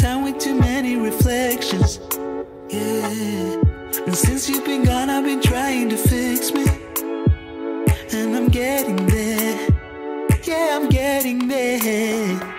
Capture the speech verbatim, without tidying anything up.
time with too many reflections. Yeah. And since you've been gone, I've been trying to fix me. And I'm getting there. Yeah, I'm getting there.